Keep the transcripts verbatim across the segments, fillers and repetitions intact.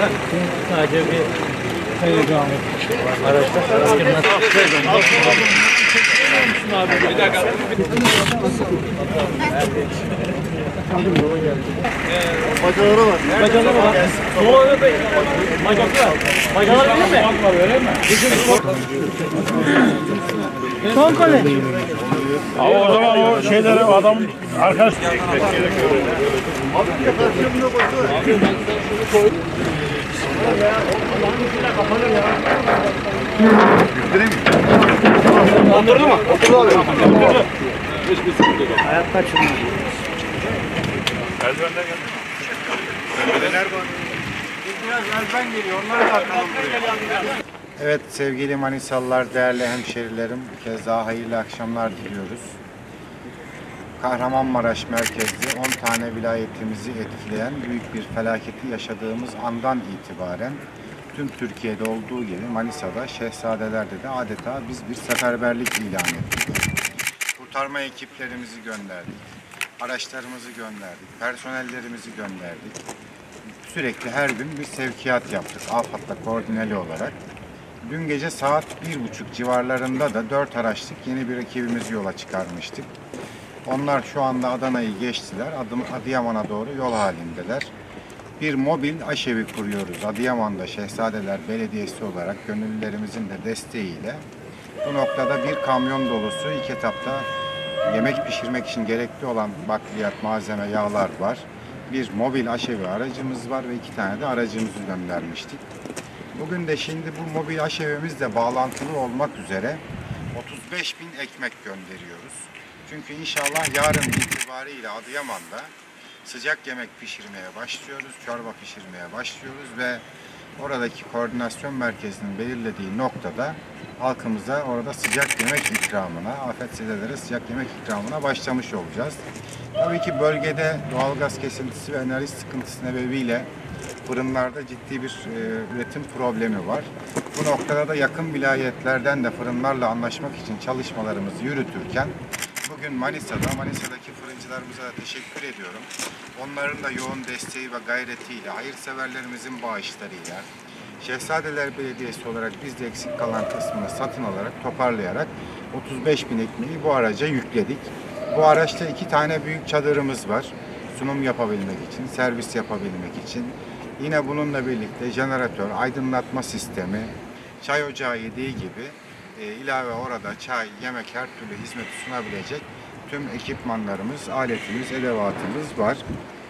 Sadece bir hayırlı araçlar bir dakika. Bacaları var. Bacaları var. Doğru Bey. Bacaklı var. Bacaları öyle mi? Var öyle mi? Son kale. Ama o zaman o şeyleri adam arkadaş Oturdu mu? Oturdu abi. Oturdu. Hayat kaçırmıyor. Eldivenden geldi. Biraz elden geliyor. Onları da atalım. Evet sevgili Manisalılar, değerli hemşerilerim, bir kez daha hayırlı akşamlar diliyoruz. Kahramanmaraş merkezli on tane vilayetimizi etkileyen büyük bir felaketi yaşadığımız andan itibaren tüm Türkiye'de olduğu gibi Manisa'da, Şehzadeler'de de adeta biz bir seferberlik ilan ettik. Kurtarma ekiplerimizi gönderdik, araçlarımızı gönderdik, personellerimizi gönderdik. Sürekli her gün bir sevkiyat yaptık AFAD'la koordineli olarak. Dün gece saat bir buçuk civarlarında da dört araçlık yeni bir ekibimizi yola çıkarmıştık. Onlar şu anda Adana'yı geçtiler. Adım, Adıyaman'a doğru yol halindeler. Bir mobil aşevi kuruyoruz Adıyaman'da Şehzadeler Belediyesi olarak gönüllülerimizin de desteğiyle. Bu noktada bir kamyon dolusu ilk etapta yemek pişirmek için gerekli olan bakliyat, malzeme, yağlar var. Bir mobil aşevi aracımız var ve iki tane de aracımızı göndermiştik. Bugün de şimdi bu mobil aşevimizle bağlantılı olmak üzere otuz beş bin ekmek gönderiyoruz. Çünkü inşallah yarın itibariyle Adıyaman'da sıcak yemek pişirmeye başlıyoruz, çorba pişirmeye başlıyoruz ve oradaki koordinasyon merkezinin belirlediği noktada halkımıza orada sıcak yemek ikramına, afetzedelere sıcak yemek ikramına başlamış olacağız. Tabii ki bölgede doğalgaz kesintisi ve enerji sıkıntısı nedeniyle fırınlarda ciddi bir e, üretim problemi var. Bu noktada da yakın vilayetlerden de fırınlarla anlaşmak için çalışmalarımızı yürütürken bugün Manisa'da, Manisa'daki fırıncılarımıza da teşekkür ediyorum. Onların da yoğun desteği ve gayretiyle, hayırseverlerimizin bağışlarıyla, Şehzadeler Belediyesi olarak biz de eksik kalan kısmını satın alarak, toparlayarak otuz beş bin ekmeği bu araca yükledik. Bu araçta iki tane büyük çadırımız var. Sunum yapabilmek için, servis yapabilmek için. Yine bununla birlikte jeneratör, aydınlatma sistemi, çay ocağı yediği gibi e, ilave orada çay, yemek, her türlü hizmeti sunabilecek tüm ekipmanlarımız, aletimiz, edevatımız var.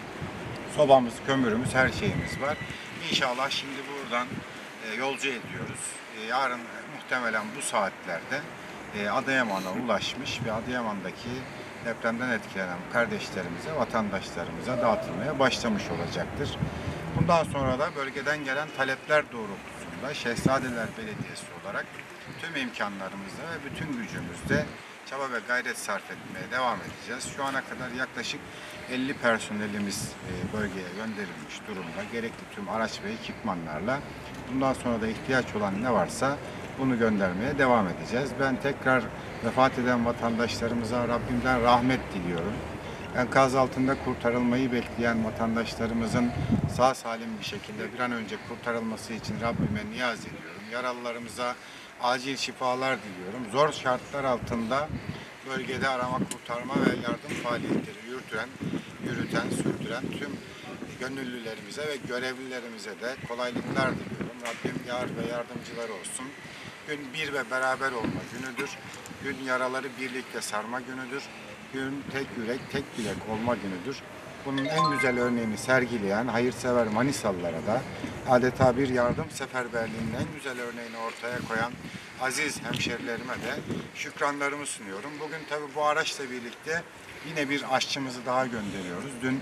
Sobamız, kömürümüz, her şeyimiz var. İnşallah şimdi buradan e, yolcu ediyoruz. E, yarın muhtemelen bu saatlerde e, Adıyaman'a ulaşmış ve Adıyaman'daki depremden etkilenen kardeşlerimize, vatandaşlarımıza dağıtılmaya başlamış olacaktır. Bundan sonra da bölgeden gelen talepler doğrultusunda Şehzadeler Belediyesi olarak tüm imkanlarımızla ve bütün gücümüzle çaba ve gayret sarf etmeye devam edeceğiz. Şu ana kadar yaklaşık elli personelimiz bölgeye gönderilmiş durumda. Gerekli tüm araç ve ekipmanlarla bundan sonra da ihtiyaç olan ne varsa bunu göndermeye devam edeceğiz. Ben tekrar vefat eden vatandaşlarımıza Rabbimden rahmet diliyorum. Enkaz altında kurtarılmayı bekleyen vatandaşlarımızın sağ salim bir şekilde bir an önce kurtarılması için Rabbime niyaz ediyorum. Yaralılarımıza acil şifalar diliyorum. Zor şartlar altında bölgede arama, kurtarma ve yardım faaliyetleri yürüten, yürüten, sürdüren tüm gönüllülerimize ve görevlilerimize de kolaylıklar diliyorum. Rabbim yar ve yardımcılar olsun. Gün bir ve beraber olma günüdür. Gün yaraları birlikte sarma günüdür. Gün tek yürek, tek bilek olma günüdür. Bunun en güzel örneğini sergileyen hayırsever Manisalılara da adeta bir yardım seferberliğinin en güzel örneğini ortaya koyan aziz hemşerilerime de şükranlarımı sunuyorum. Bugün tabii bu araçla birlikte yine bir aşçımızı daha gönderiyoruz. Dün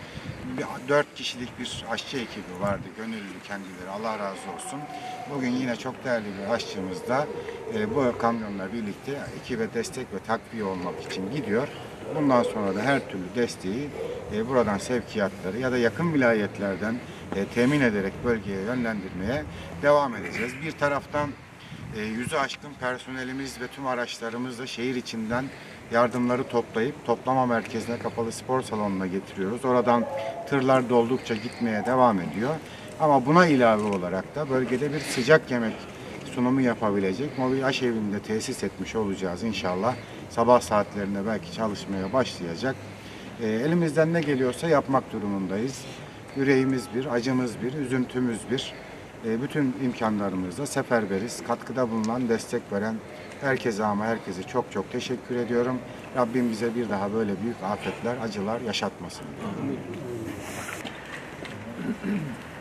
dört kişilik bir aşçı ekibi vardı, gönüllü kendileri, Allah razı olsun. Bugün yine çok değerli bir aşçımız da e, bu kamyonla birlikte ekibe destek ve takviye olmak için gidiyor. Bundan sonra da her türlü desteği e, buradan sevkiyatları ya da yakın vilayetlerden e, temin ederek bölgeye yönlendirmeye devam edeceğiz. Bir taraftan e, yüzü aşkın personelimiz ve tüm araçlarımızla şehir içinden yardımları toplayıp toplama merkezine, kapalı spor salonuna getiriyoruz. Oradan tırlar doldukça gitmeye devam ediyor. Ama buna ilave olarak da bölgede bir sıcak yemek sunumu yapabilecek mobil aşevinde tesis etmiş olacağız inşallah. Sabah saatlerinde belki çalışmaya başlayacak. E, elimizden ne geliyorsa yapmak durumundayız. Yüreğimiz bir, acımız bir, üzüntümüz bir. E, bütün imkanlarımızla seferberiz. Katkıda bulunan, destek veren herkese ama herkese çok çok teşekkür ediyorum. Rabbim bize bir daha böyle büyük afetler, acılar yaşatmasın.